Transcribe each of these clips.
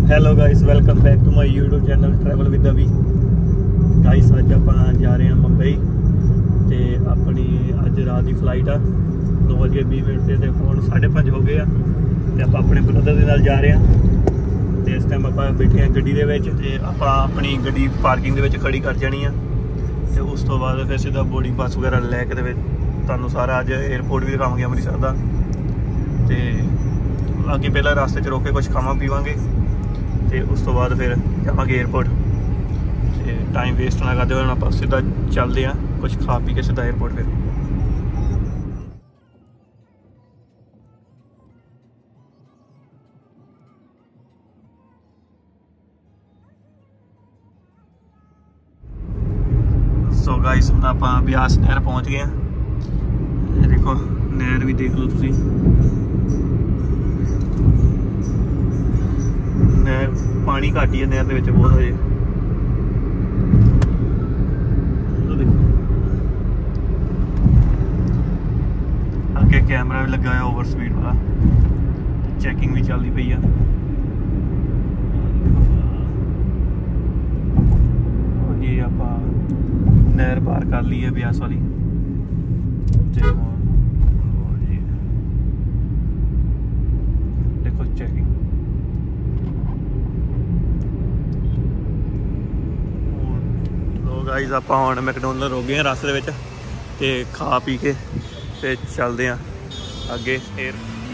Hello guys, welcome back to my YouTube channel travel with Abhi. Guys अज आप जा रहे हैं मुंबई तो अपनी अज रात की फ्लाइट आ 9:20 से हम 5:30 हो गए तो आप अपने ब्रदर के नाल जा रहे हैं। तो इस टाइम आप बैठे हैं गड्डी के आप अपनी गड्डी पार्किंग के खड़ी कर जानी है। तो उस तो बाद फिर सीधा बोर्डिंग पास वगैरह लैके तुहानू सारा अज एयरपोर्ट भी दिखावांगे अमृतसर का। तो अगे पहला रास्ते च रोक के कुछ खावा पीवांगे तो उस तो बाद फिर जावांगे एयरपोर्ट। तो टाइम वेस्ट ना करते हुए आप सीधा चलते हैं, कुछ खा पी के सीधा एयरपोर्ट फिर। सो गाइस हम आप ब्यास नहर पहुंच गए हैं। देखो नहर भी देख लो तुसी, नहर पानी घट ही है नहर के बहुत हजे। अगे कैमरा भी लगा है ओवर स्पीड वाला, चैकिंग भी चलती पई है। जी आप नहर पार कर ली है ब्यास वाली। देखो चेकिंग। गाइस आप हम मैकडोनल्ड हो गए रास्ते में तो खा पी के तो चलते हैं अगे फिर।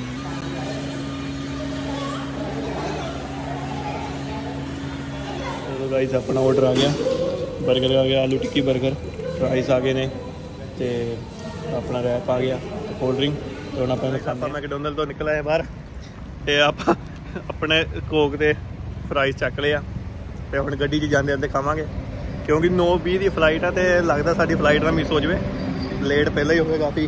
तो गाइस अपना ऑर्डर आ गया, बर्गर आ गया, आलू टिक्की बर्गर, फ्राइज आ गए ने तो अपना रैप आ गया, कोल्ड ड्रिंक। तो हम आप मैकडोनल्ड तो निकल आए बाहर तो आप अपने कोक के फ्राइज चक लिया तो हम गड्डी जाते जाते खावांगे क्योंकि 9:20 की फ्लाइट है तो लगता साड़ी फ्लाइट ना मिस हो जाए। लेट पहले ही हो गया काफ़ी,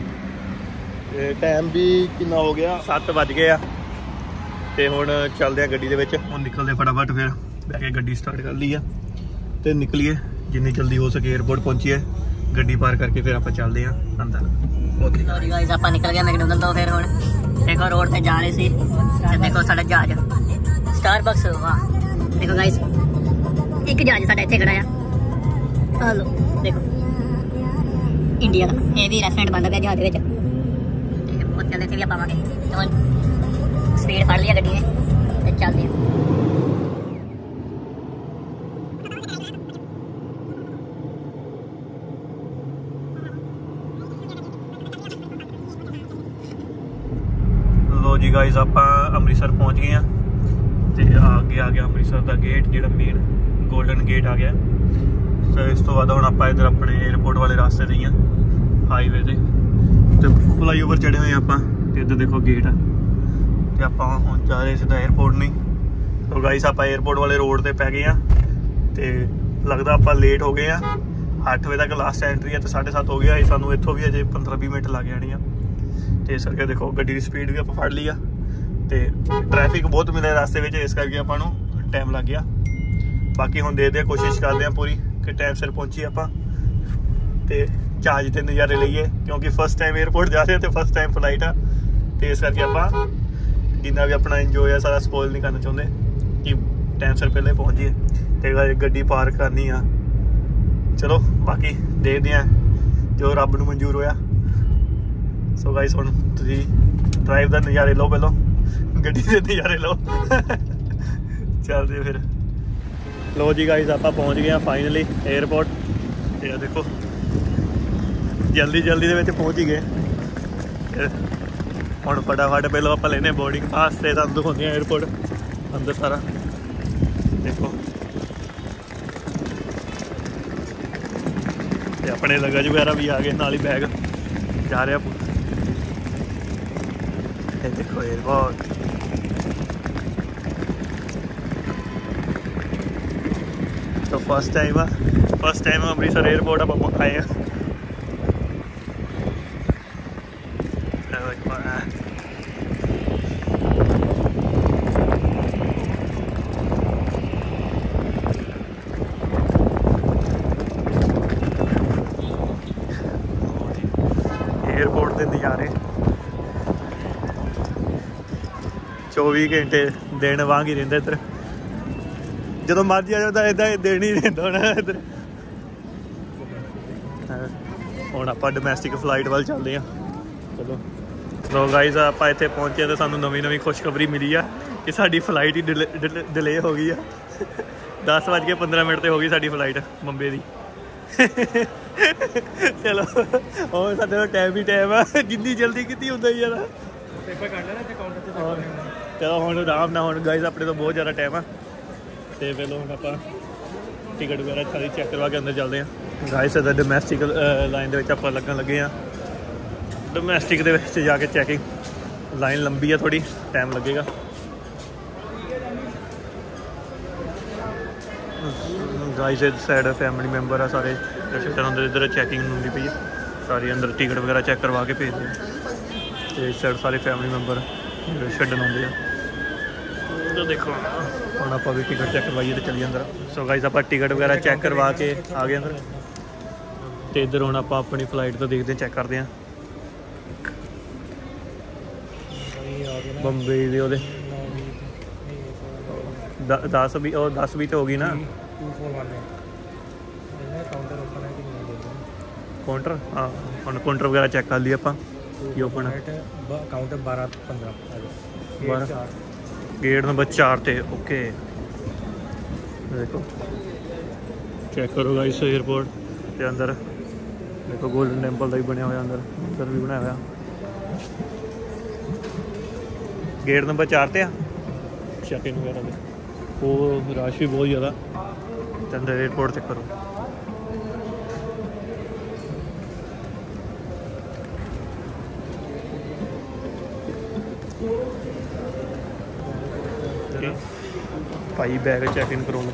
टाइम भी कितना हो गया 7 बज गए तो हुण चलते हैं गड्डी के हम निकलते फटाफट फिर बैके गड्डी स्टार्ट कर ली है तो निकलीए जिन्नी जल्दी हो सके एयरपोर्ट पहुंचीए, गड्डी पार करके फिर आप चलते हैं अंदर। ओके गाइस आप निकल गए मैकडोनल्ड तो फिर हुण देखो रोड पे जा रहे सी देखो साडा जहाज स्टारबक्स। वाह देखो गाइस एक जहाज साडा इत्थे खड़ा है, हेलो देखो इंडिया का ये भी रेस्टोरेंट बंद है जहाज बहुत जल्दी भी पावे तो स्पीड फड़ लिया गड्डी ने चलते हैं। लो जी गाइस आप अमृतसर पहुंच गए हैं तो आगे आ गया अमृतसर का गेट जो मेन गोल्डन गेट आ गया। तो इस तो बाद हम आप इधर अपने एयरपोर्ट वाले रास्ते से ही हैं हाईवे से तो फ्लाई ओवर चढ़े हुए आप इधर देखो गेट है तो आप जा रहे सीधा एयरपोर्ट नहीं। तो गाइस आप एयरपोर्ट वाले रोड पर पै गए हैं तो लगता आप लेट हो गए हैं। 8 बजे तक लास्ट एंट्री है तो 7:30 हो गया, सानू इतों भी अजे 15-20 मिनट लग जाने तो इस करके देखो गड्डी की स्पीड भी आप फड़ ली तो ट्रैफिक बहुत मिले रास्ते में, इस करके आपको टाइम लग गया। बाकी हम देखते कोशिश करते हैं पूरी कि टाइम सिर पहुंची आप जहाज के नज़ारे लीए क्योंकि फर्स्ट टाइम एयरपोर्ट जा रहे हैं तो फर्स्ट टाइम फ्लाइट आ तो इस करके आप जिन्ना भी अपना इंजॉय है सारा स्पॉइल नहीं करना चाहते कि टाइम सिर पहले पहुंचिए तो गड्डी पार करनी आ। चलो बाकी देखते हैं जो रब नूं मंजूर होया। सो गाइस हुण तुसीं ड्राइव का नज़ारे लो, पहलों गड्डी के नज़ारे लो चलते फिर। लो जी गाइस आप पहुंच गए फाइनली एयरपोर्ट। ये देखो जल्दी के पहुंच ही गए। हम फटाफट पहले आप लेने बोर्डिंग पास से दिखाते हैं एयरपोर्ट अंदर सारा देखो। अपने लगेज वगैरह भी आ गए नाल ही बैग जा रहा देखो एयरपोर्ट। तो फर्स्ट टाइम अमृतसर एयरपोर्ट आप आए हैं। एयरपोर्ट के नज़ारे 24 घंटे दिन वांग ही रहिंदा इधर। ਜਦੋਂ ਮਰਜੀ ਆ ਜਾਂਦਾ ਇਦਾਂ ਦੇਣ ਹੀ ਰਹਿੰਦਾ ਹੁਣ ਇੱਧਰ। ਹੁਣ ਆਪਾਂ ਡੋਮੈਸਟਿਕ ਫਲਾਈਟ ਵੱਲ ਚੱਲਦੇ ਹਾਂ। ਚਲੋ ਲੋ ਗਾਈਜ਼ ਆਪਾਂ ਇੱਥੇ ਪਹੁੰਚੇ ਤੇ ਸਾਨੂੰ ਨਵੀਂ ਖੁਸ਼ਖਬਰੀ ਮਿਲੀ ਆ ਕਿ ਸਾਡੀ ਫਲਾਈਟ ਹੀ ਡਿਲੇ ਹੋ ਗਈ ਆ। 10:15 ਤੇ ਹੋ ਗਈ ਸਾਡੀ ਫਲਾਈਟ ਬੰਬੇ ਦੀ। ਚਲੋ ਹੋਰ ਸਾਡੇ ਕੋਲ ਟਾਈਮ ਹੀ ਟਾਈਮ ਆ, ਜਿੰਨੀ ਜਲਦੀ ਕੀਤੀ ਹੁੰਦਾ ਹੀ ਯਾਰ। ਚਲੋ ਹੁਣ ਆਰਾਮ ਨਾਲ, ਹੁਣ ਗਾਈਜ਼ ਆਪਣੇ ਤੋਂ ਬਹੁਤ ਜ਼ਿਆਦਾ ਟਾਈਮ ਆ ਤੇ ਪਹਿਲਾਂ ਹੁਣ ਆਪਾਂ ਟਿਕਟ ਵਗੈਰਾ ਸਾਰੀ ਚੈੱਕ ਕਰਵਾ ਕੇ ਅੰਦਰ ਚੱਲਦੇ ਹਾਂ। ਗਾਈਜ਼ ਇੱਧਰ ਡੋਮੈਸਟਿਕ ਲਾਈਨ ਦੇ ਵਿੱਚ ਆਪਾਂ ਲੱਗਣ ਲੱਗੇ ਹਾਂ। ਡੋਮੈਸਟਿਕ ਦੇ ਵਿੱਚ ਜਾ ਕੇ ਚੈਕਿੰਗ ਲਾਈਨ ਲੰਬੀ ਆ, ਥੋੜੀ ਟਾਈਮ ਲੱਗੇਗਾ। ਗਾਈਜ਼ ਇਸ ਸਾਈਡ ਫੈਮਿਲੀ ਮੈਂਬਰ ਆ ਸਾਰੇ ਅੰਦਰ, ਇੱਧਰ ਚੈਕਿੰਗ ਹੁੰਦੀ ਪਈ ਹੈ ਸਾਰੀ, ਅੰਦਰ ਟਿਕਟ ਵਗੈਰਾ ਚੈੱਕ ਕਰਵਾ ਕੇ ਭੇਜਦੇ ਆ ਤੇ ਇਸ ਸਾਈਡ ਸਾਰੇ ਫੈਮਿਲੀ ਮੈਂਬਰ ਛੱਡਣ ਆਉਂਦੇ ਆ। ਤਾਂ ਦੇਖੋ ਹੁਣ ਆਪਾਂ ਵੀ ਟਿਕਟ ਚੈੱਕ ਕਰਵਾਈਏ ਤੇ ਚੱਲੀਏ ਅੰਦਰ। ਸੋ ਗਾਈਜ਼ ਆਪਾਂ ਟਿਕਟ ਵਗੈਰਾ ਚੈੱਕ ਕਰਵਾ ਕੇ ਆ ਗਏ ਅੰਦਰ ਤੇ ਇੱਧਰ ਹੁਣ ਆਪਾਂ ਆਪਣੀ ਫਲਾਈਟ ਤੋਂ ਦੇਖਦੇ ਚੈੱਕ ਕਰਦੇ ਹਾਂ ਬੰਬੇ ਦੇ ਉਹਦੇ 10-20 ਤੇ ਹੋ ਗਈ ਨਾ ਕਾਊਂਟਰ। ਹਾਂ ਹੁਣ ਕਾਊਂਟਰ ਵਗੈਰਾ ਚੈੱਕ ਕਰ ਲਈ ਆਪਾਂ ਕੀ ਓਪਨ ਕਾਊਂਟਰ 12 ਗੇਟ ਨੰਬਰ 4 ਤੇ। ਓਕੇ ਦੇਖੋ ਚੈੱਕ ਕਰੋ ਗਾਈਸ ਏਅਰਪੋਰਟ ਤੇ ਅੰਦਰ ਦੇਖੋ ਗੋਲਡਨ ਟੈਂਪਲ ਦਾ ਵੀ ਬਣਿਆ ਹੋਇਆ, ਅੰਦਰ ਵੀ ਬਣਾਇਆ ਹੋਇਆ। ਗੇਟ ਨੰਬਰ 4 ਤੇ ਆ ਚੈਕਿੰਗ ਵਗੈਰਾ ਦੇ। ਉਹ ਰਸ਼ ਵੀ ਬਹੁਤ ਜ਼ਿਆਦਾ ਤੇ ਅੰਦਰ ਏਅਰਪੋਰਟ ਚੈੱਕ ਕਰੋ। ਭਾਈ ਬੈਗ ਚੈੱਕ ਇਨ ਕਰਾਉਣ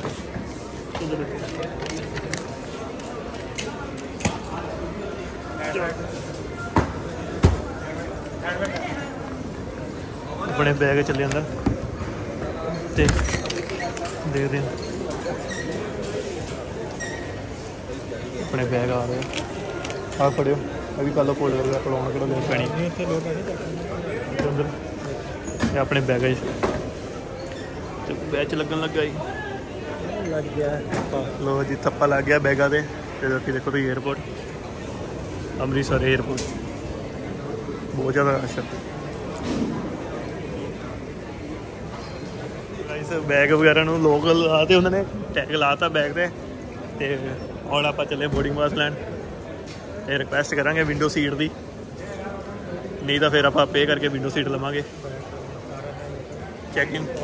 ਆਪਣੇ ਬੈਗ ਚੱਲੇ ਅੰਦਰ ਤੇ ਦੇਖਦੇ ਹਾਂ ਆਪਣੇ ਬੈਗ ਆ ਰਹੇ ਆ ਫੜਿਓ। ਇਹ ਵੀ ਕੱਲ੍ਹ ਕੋਲ ਵਗੈਰਾ ਕਲਾਉਣ ਕਿਹੜਾ ਲੋੜ ਪੈਣੀ ਅੰਦਰ। ਇਹ ਆਪਣੇ ਬੈਗੇਜ ਤੇ ਬੈਚ ਲੱਗਣ ਲੱਗਾ ਜੀ, ਲੱਗ ਗਿਆ ਲੋ ਜੀ ਥੱਪਾ ਲੱਗ ਗਿਆ ਬੈਗਾਂ ਦੇ। ਤੇ ਬਾਕੀ ਦੇਖੋ ਤੁਸੀਂ ਏਅਰਪੋਰਟ ਅੰਮ੍ਰਿਤਸਰ ਏਅਰਪੋਰਟ ਬਹੁਤ ਜ਼ਿਆਦਾ ਰਸ਼। ਬੈਗ ਵਗੈਰਾ ਨੂੰ ਲੋਕ ਲਾ ਤੇ ਉਹਨਾਂ ਨੇ ਟੈਗ ਲਾਤਾ ਬੈਗ ਤੇ ਹੁਣ ਆਪਾਂ ਚੱਲੇ ਬੋਰਡਿੰਗ ਪਾਸ ਲੈਣ ਤੇ ਰਿਕੁਐਸਟ ਕਰਾਂਗੇ ਵਿੰਡੋ ਸੀਟ ਦੀ, ਨਹੀਂ ਤਾਂ ਫਿਰ ਆਪਾਂ ਪੇ ਕਰਕੇ ਵਿੰਡੋ ਸੀਟ ਲਵਾਂਗੇ। ਚੈੱਕ ਇਨ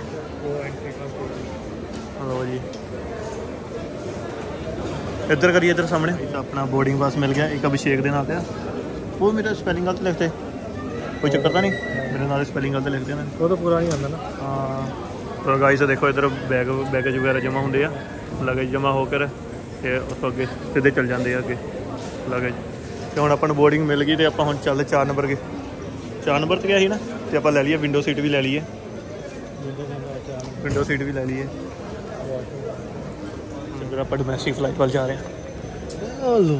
ਲਓ ਜੀ ਇੱਧਰ ਕਰੀਏ, ਇੱਧਰ ਸਾਹਮਣੇ ਆਪਣਾ ਬੋਰਡਿੰਗ ਪਾਸ ਮਿਲ ਗਿਆ। ਇੱਕ ਅਭਿਸ਼ੇਕ ਦੇ ਨਾਂ ਤੇ ਉਹ ਮੇਰਾ ਸਪੈਲਿੰਗ ਗਲਤ ਲਿਖਤੇ, ਕੋਈ ਚੱਕਰ ਤਾਂ ਨਹੀਂ, ਮੇਰੇ ਨਾਲ ਸਪੈਲਿੰਗ ਗਲਤ ਲਿਖਦੇ ਨੇ, ਉਹ ਤਾਂ ਪੂਰਾ ਨਹੀਂ ਆਉਂਦਾ ਨਾ। ਹਾਂ ਗਾਈਸ ਦੇਖੋ ਇੱਧਰ ਬੈਗੇਜ ਵਗੈਰਾ ਜਮ੍ਹਾਂ ਹੁੰਦੇ ਆ, ਲਗੇਜ ਜਮ੍ਹਾਂ ਹੋ ਕਰ ਤੇ ਉੱਥੋਂ ਅੱਗੇ ਸਿੱਧੇ ਚੱਲ ਜਾਂਦੇ ਆ ਅੱਗੇ ਲਗੇਜ। ਤੇ ਹੁਣ ਆਪਾਂ ਨੂੰ ਬੋਰਡਿੰਗ ਮਿਲ ਗਈ ਤੇ ਆਪਾਂ ਹੁਣ ਚੱਲ 4 ਨੰਬਰ ਗਏ, 4 ਨੰਬਰ 'ਤੇ ਗਿਆ ਸੀ ਨਾ, ਤੇ ਆਪਾਂ ਲੈ ਲਈਏ ਵਿੰਡੋ ਸੀਟ ਵੀ ਲੈ ਲਈਏ, ਵਿੰਡੋ ਸੀਟ ਵੀ ਲੈ ਲਈਏ। ਇੱਧਰ ਆਪਾਂ ਡੋਮੈਸਟਿਕ ਫਲਾਈਟ ਵੱਲ ਜਾ ਰਹੇ ਹਾਂ। ਲੋ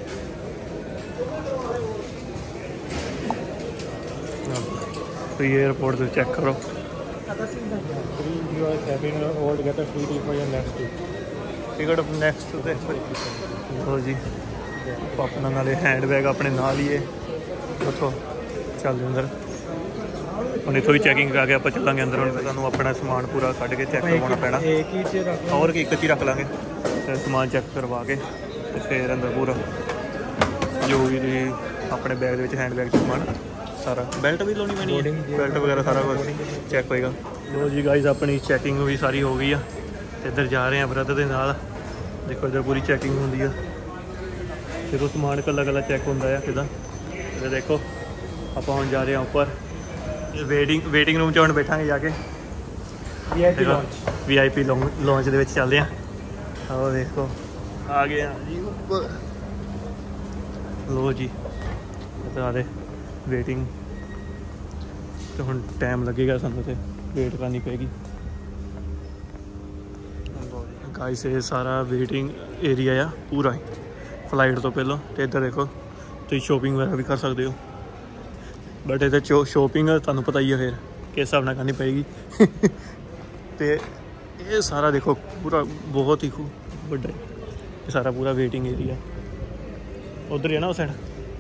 ਏਅਰਪੋਰਟ ਤੇ ਚੈੱਕ ਕਰੋ। ਟਿਕਟ ਨੈਕਸਟ ਤੇ ਲੋ ਜੀ ਆਪਣਾ ਨਾਲੇ ਹੈਂਡ ਬੈਗ ਆਪਣੇ ਨਾਲ ਹੀ ਹੈ, ਉੱਥੋਂ ਚੱਲਦੇ ਅੰਦਰ। ਹੁਣ ਇੱਥੋਂ ਵੀ ਚੈਕਿੰਗ ਕਰਾ ਕੇ ਆਪਾਂ ਚੱਲਾਂਗੇ ਅੰਦਰ। ਹੁਣ ਤੁਹਾਨੂੰ ਆਪਣਾ ਸਮਾਨ ਪੂਰਾ ਕੱਢ ਕੇ ਚੈੱਕ ਕਰਵਾਉਣਾ ਪੈਣਾ, ਹੋਰ ਇੱਕ 'ਚ ਹੀ ਰੱਖ ਲਾਂਗੇ ਤੇ ਸਮਾਨ ਚੈੱਕ ਕਰਵਾ ਕੇ ਤੇ ਫਿਰ ਅੰਦਰ ਪੂਰਾ ਜੋ ਵੀ ਤੁਸੀਂ ਆਪਣੇ ਬੈਗ ਦੇ ਵਿੱਚ ਹੈਂਡ ਬੈਗ 'ਚ ਸਮਾਨ ਸਾਰਾ। ਬੈਲਟ ਵੀ ਲਾਉਣੀ ਪੈਣੀ ਹੈ, ਬੈਲਟ ਵਗੈਰਾ ਸਾਰਾ ਕੁਝ ਚੈੱਕ ਹੋਏਗਾ। ਲੋ ਜੀ ਗਾਈਜ਼ ਆਪਣੀ ਚੈਕਿੰਗ ਵੀ ਸਾਰੀ ਹੋ ਗਈ ਆ ਤੇ ਇੱਧਰ ਜਾ ਰਹੇ ਆ ਬ੍ਰਦਰ ਦੇ ਨਾਲ। ਦੇਖੋ ਇੱਧਰ ਪੂਰੀ ਚੈਕਿੰਗ ਹੁੰਦੀ ਆ, ਜਦੋਂ ਸਮਾਨ ਇਕੱਲਾ ਚੈੱਕ ਹੁੰਦਾ ਆ ਕਿੱਦਾਂ। ਤੇ ਦੇਖੋ ਆਪਾਂ ਹੁਣ ਜਾ ਰਹੇ ਹਾਂ ਉੱਪਰ ਵੇਟਿੰਗ ਰੂਮ 'ਚ ਹੁਣ ਬੈਠਾਂਗੇ ਜਾ ਕੇ। VIP ਲੌਂਚ ਦੇ ਵਿੱਚ ਚੱਲਦੇ ਹਾਂ। ਆਹ ਦੇਖੋ ਆ ਗਏ ਹਾਂ ਜੀ ਉੱਪਰ। ਲੋ ਜੀ ਸਾਰੇ ਵੇਟਿੰਗ ਤੇ ਹੁਣ ਟਾਈਮ ਲੱਗੇਗਾ ਸਾਨੂੰ ਤੇ ਵੇਟ ਕਰਨੀ ਪਏਗੀ। ਗਾਈਸ ਇਹ ਸਾਰਾ ਵੇਟਿੰਗ ਏਰੀਆ ਆ ਪੂਰਾ ਹੀ ਫਲਾਈਟ ਤੋਂ ਪਹਿਲਾਂ। ਤੇ ਇੱਧਰ ਦੇਖੋ ਤੁਸੀਂ ਸ਼ੋਪਿੰਗ ਵਗੈਰਾ ਵੀ ਕਰ ਸਕਦੇ ਹੋ, ਬਟ ਇਹਦੇ ਸ਼ੋਪਿੰਗ ਤੁਹਾਨੂੰ ਪਤਾ ਹੀ ਹੈ ਫਿਰ ਕਿਸ ਹਿਸਾਬ ਨਾਲ ਕਰਨੀ ਪਏਗੀ। ਤੇ ये सारा देखो पूरा बहुत ही खूब बड़ा ये सारा पूरा वेटिंग एरिया उधर ही है ना उस साइड।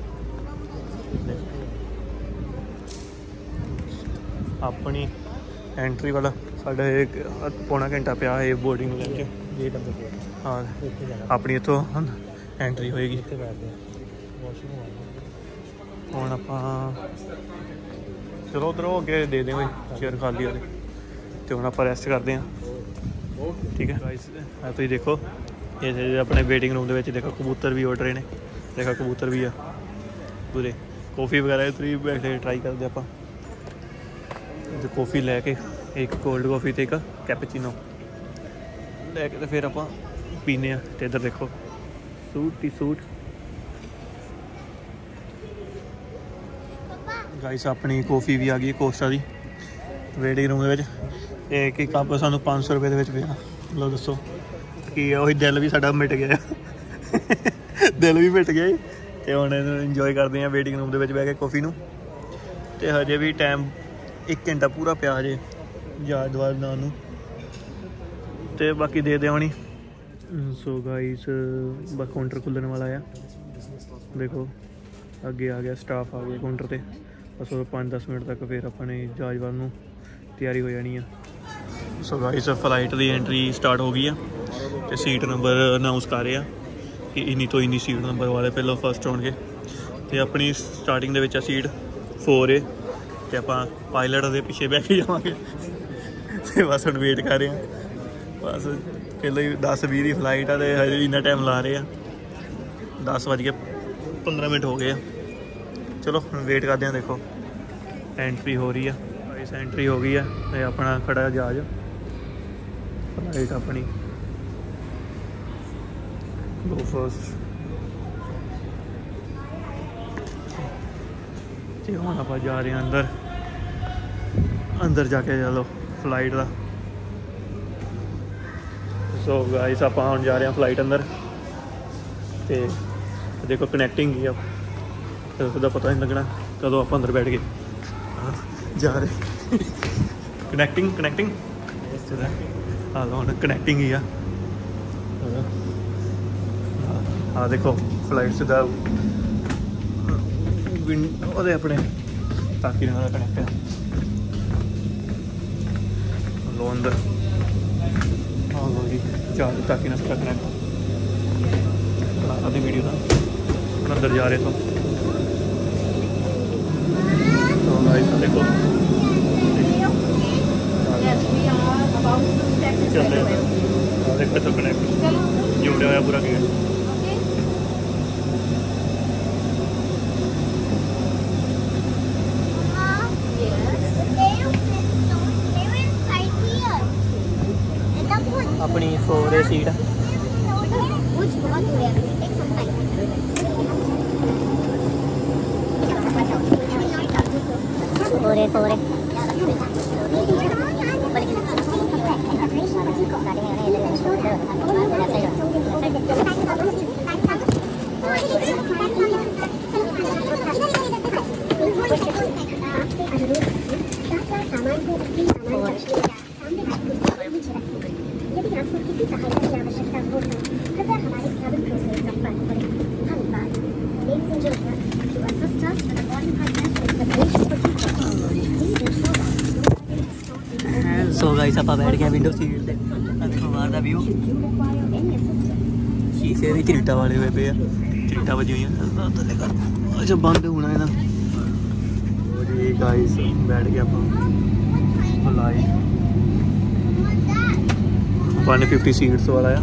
अपनी एंट्री वाला साढ़ा एक पौना घंटा पिया है बोर्डिंग लैके गेट नंबर 4। हाँ ਉੱਥੇ ਜਾਣਾ अपनी इतों एंट्री होएगी। ਉੱਥੇ ਬੈਠਦੇ ਆ ਵਾਸ਼ਰੂਮ ਆ ਹੁਣ ਆਪਾਂ ਚਲੋ ਉਧਰ ਹੋ ਕੇ ਦੇ ਦੇ ਚੇਅਰ ਖਾਲੀ ਵਾਲੇ ਤੇ ਹੁਣ ਆਪਾਂ ਰੈਸਟ ਕਰਦੇ ਹਾਂ ਠੀਕ ਹੈ ਗਾਇਸ। ਤੁਸੀਂ ਦੇਖੋ ਇਹ ਆਪਣੇ ਵੇਟਿੰਗ ਰੂਮ ਦੇ ਵਿੱਚ ਦੇਖੋ ਕਬੂਤਰ ਵੀ ਉੱਡ ਰਹੇ ਨੇ ਦੇਖੋ ਕਬੂਤਰ ਵੀ ਆ ਪੂਰੇ ਕੌਫੀ ਵਗੈਰਾ ਇੱਥੇ ਬੈਠੇ ਟਰਾਈ ਕਰਦੇ ਆਪਾਂ ਤੇ ਕੌਫੀ ਲੈ ਕੇ ਇੱਕ ਕੋਲਡ ਕੌਫੀ ਤੇ ਇੱਕ ਕੈਪੇਚੀਨੋ ਲੈ ਕੇ ਤੇ ਫਿਰ ਆਪਾਂ ਪੀਨੇ ਆ ਤੇ ਇੱਧਰ ਦੇਖੋ ਸੂਟ ਹੀ ਸੂਟ ਗਾਇਸ ਆਪਣੀ ਕੌਫੀ ਵੀ ਆ ਗਈ ਕੋਸਟਾ ਦੀ ਵੇਟਿੰਗ ਰੂਮ ਦੇ ਵਿੱਚ ਇੱਕ ਹੀ ਕੱਪ ਸਾਨੂੰ 500 ਰੁਪਏ ਦੇ ਵਿੱਚ ਪਿਆ। ਲਓ ਦੱਸੋ ਕੀ ਉਹੀ ਦਿਲ ਵੀ ਸਾਡਾ ਮਿਟ ਗਿਆ ਦਿਲ ਵੀ ਮਿਟ ਗਿਆ ਤੇ ਹੁਣ ਇਹਨੂੰ ਇੰਜੋਏ ਕਰਦੇ ਹਾਂ ਵੇਟਿੰਗ ਰੂਮ ਦੇ ਵਿੱਚ ਬਹਿ ਕੇ ਕੌਫੀ ਨੂੰ ਤੇ ਹਜੇ ਵੀ ਟਾਈਮ 1 ਘੰਟਾ ਪੂਰਾ ਪਿਆ ਹਜੇ ਯਾਦ ਦਵਾਰ ਨਾਲ ਨੂੰ ਤੇ ਬਾਕੀ ਦੇ ਦੇਵਣੀ। ਸੋ ਗਾਈਸ ਬਸ ਕਾਊਂਟਰ ਖੁੱਲਣ ਵਾਲਾ ਆ ਦੇਖੋ ਅੱਗੇ ਆ ਗਿਆ ਸਟਾਫ ਆ ਗਿਆ ਕਾਊਂਟਰ ਤੇ ਬਸ 5-10 ਮਿੰਟ ਤੱਕ ਫਿਰ ਆਪਣੇ ਜਹਾਜ਼ ਵੱਲ ਨੂੰ ਤਿਆਰੀ ਹੋ ਜਾਣੀ ਆ। ਸੋ ਗਾਈਸ ਫਲਾਈਟ ਦੀ ਐਂਟਰੀ ਸਟਾਰਟ ਹੋ ਗਈ ਆ ਤੇ ਸੀਟ ਨੰਬਰ ਅਨਾਊਂਸ ਕਰ ਰਿਹਾ ਕਿ ਇੰਨੀ ਤੋਂ ਇੰਨੀ ਸੀਟ ਨੰਬਰ ਵਾਲੇ ਪਹਿਲਾਂ ਫਸਟ ਹੋਣਗੇ ਤੇ ਆਪਣੀ ਸਟਾਰਟਿੰਗ ਦੇ ਵਿੱਚ ਆ ਸੀਟ 4 ਏ ਤੇ ਆਪਾਂ ਪਾਇਲਟ ਦੇ ਪਿੱਛੇ ਬਹਿ ਕੇ ਜਾਵਾਂਗੇ ਤੇ ਬਸ ਹੁਣ ਵੇਟ ਕਰ ਰਹੇ ਹਾਂ ਬਸ ਪਹਿਲਾਂ ਹੀ 10-20 ਦੀ ਫਲਾਈਟ ਆ ਤੇ ਹਜੇ ਇੰਨਾ ਟਾਈਮ ਲਾ ਰਹੇ ਆ 10:15 ਮਿੰਟ ਹੋ ਗਏ ਆ। ਚਲੋ ਹੁਣ ਵੇਟ ਕਰਦੇ ਹਾਂ ਦੇਖੋ ਐਂਟਰੀ ਹੋ ਰਹੀ ਆ ਗਾਇਸ ਐਂਟਰੀ ਹੋ ਗਈ ਆ ਤੇ ਆਪਣਾ ਖੜਾ ਜਹਾਜ਼ ਫਲਾਈਟ ਆਪਣੀ ਗੋ ਫਸਟ ਤੇ ਹੁਣ ਆਪਾਂ ਜਾ ਰਹੇ ਹਾਂ ਅੰਦਰ ਜਾ ਕੇ ਚਲੋ ਫਲਾਈਟ ਦਾ। ਸੋ ਗਾਇਸ ਆਪਾਂ ਹੁਣ ਜਾ ਰਹੇ ਹਾਂ ਫਲਾਈਟ ਅੰਦਰ ਤੇ ਦੇਖੋ ਕਨੈਕਟਿੰਗ ਹੀ ਆ ਉਹਦਾ ਪਤਾ ਨਹੀਂ ਲੱਗਣਾ ਕਦੋਂ ਆਪਾਂ ਅੰਦਰ ਬੈਠ ਗਏ ਜਾ ਰਹੇ ਕਨੈਕਟਿੰਗ ਆ ਲੋ ਹੁਣ ਕਨੈਕਟਿੰਗ ਹੀ ਆ ਆ ਦੇਖੋ ਫਲਾਈਟ ਸਿੱਧਾ ਉਹਦੇ ਆਪਣੇ ਤਾਕੀ ਨਾਲ ਕਨੈਕਟ ਹੈ ਲੋ ਅੰਦਰ ਆ ਲੋ ਜੀ ਚਾਰ ਤਾਕੀ ਨਾਲ ਕਨੈਕਟ ਆਦੀ ਵੀਡੀਓ ਦਾ अंदर जा रहे तो गाइस देखो चल रहे तो कनेक्ट जोड़े हुआ पूरा गेट अपनी 4 सीट Fore. यदि आपको किसी सहायता की आवश्यकता हो तो कृपया हमारे केबिन क्रू से संपर्क करें। धन्यवाद। Ladies and gentlemen, to assist us with the boarding process and preparation for so guys ਆਪਾਂ ਬੈਠ ਗਏ ਵਿੰਡੋ ਸੀਟ ਤੇ ਅੱਖੋਂ ਬਾਹਰ ਦਾ ਵਿਊ ਸ਼ੀਸ਼ੇ ਦੇ ਝਰੀਟਾਂ ਵਾਲੇ ਹੋਏ ਪਏ ਆ ਝਰੀਟਾਂ ਵੱਜੀ ਹੋਈਆਂ ਅੱਛਾ ਬੰਦ ਹੋਣਾ ਇਹਨਾਂ जी गाइस बैठ गया ਆਪਾਂ ਫਲਾਈਟ 150 सीट्स वाला है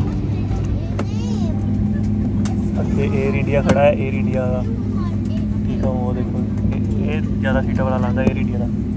अगे एयर इंडिया खड़ा है एयर इंडिया का ठीक है वो देखो ये ज़्यादा सीटा वाला लाता है एयर इंडिया का